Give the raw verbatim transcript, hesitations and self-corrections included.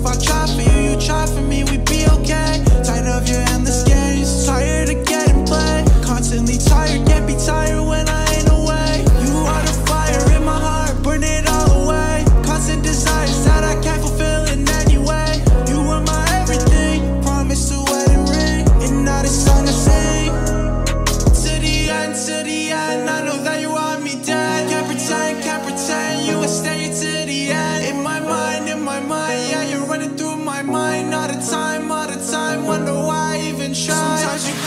if I try for you, you try for me, we'd be okay. Tired of your endless games, tired of getting played. Constantly tired, can't be tired when I ain't away. You are the fire in my heart, burn it all away. Constant desires that I can't fulfill in any way. You were my everything, promised a wedding ring, and now this song I sing. To the end, to the end, I know that you want me dead. Can't pretend, can't pretend, you will stay to the end. In my mind, in my mind, yeah, you're running through my mind. All the time, all the time, wonder why I even try. Sometimes you